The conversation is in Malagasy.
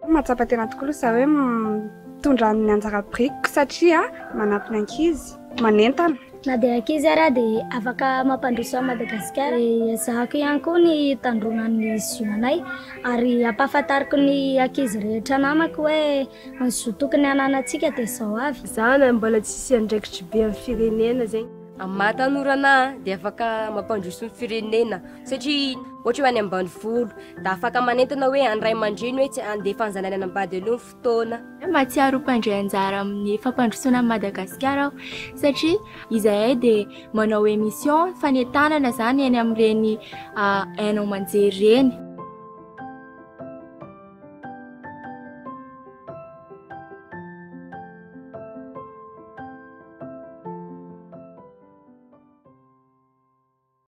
Mahatsapa tena tokoa aloha za hoe mitondra ny anjara briko satria manampy ny ankizy, manentana. Na dia ankizy ara dia afaka mampandroso a Madagasikara. Ezahako ihany koa ny tandronan'ny zionay ary ampahafantariko ny ankizy rehetra namako hoe zo tokony ananantsika dia zao avy. Za na mbola tsisy andraikitry be amin'ny firenena zegny. Amin'ny tanora dia afaka mampandroso ny firenena satria ohatra hoe any ambanivolo da afaka manentana hoe andray aman-dreny hoe tsy andefa ny zanany anambady aloha ny fotoana. Mahatsiaro mpandray anjara amin'ny fampandrosoana Madagasikara aho satria izahay dia manao émission fanentanana zany eny amin'ireny hainao manjery reny.